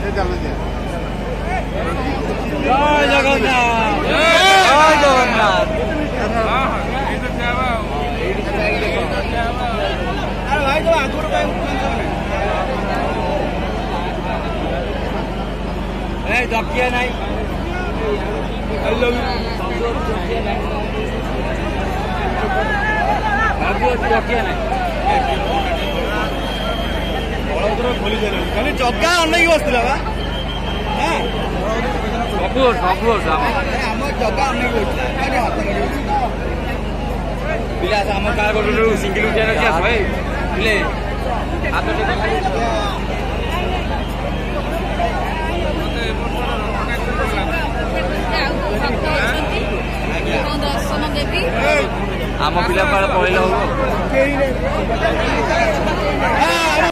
जय जगन्नाथ जय जगन्नाथ। जकिया नहीं खाली जगा अनेक बसला जगा अनेक पिला आम कार सिंगल उठिया भाई पिले हाथ दर्शन देवी आम पिला पड़े